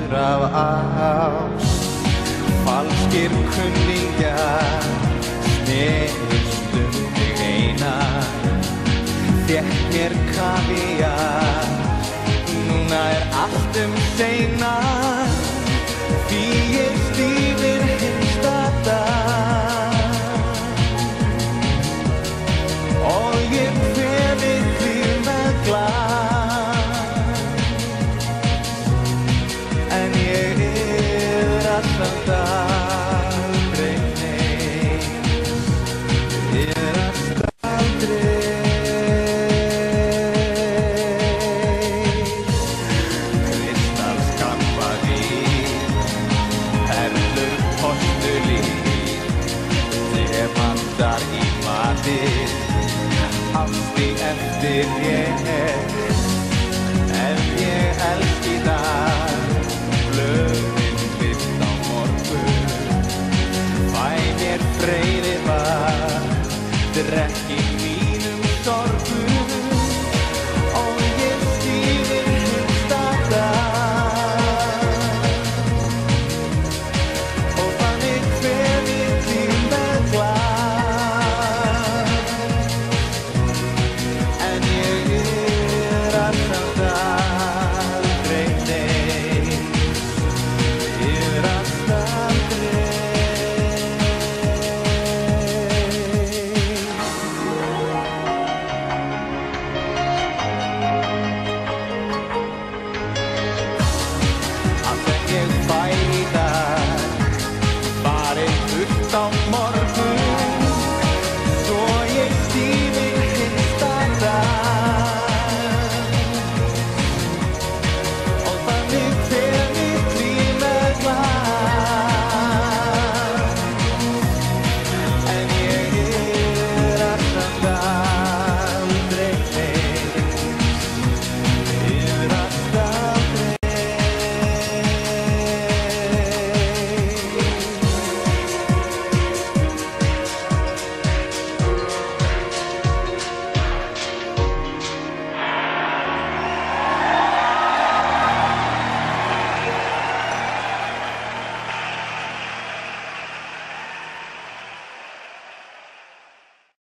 af ást. Falskir kunningjar snerust mig eina, fékk mér kavíar, núna allt seinna, því ég stígur hinsta dag. Og ég kveði þig með glas, en ég alltaf aldrei neinn, alltaf aldrei. Kristallskampaði, perlur postulín, demantar í matinn, átti eftir ég